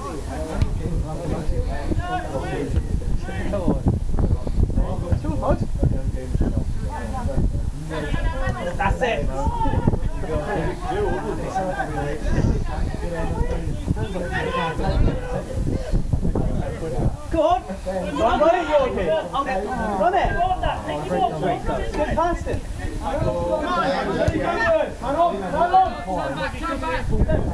That's it. Go on. Run it. Run it. Get past it. Turn on.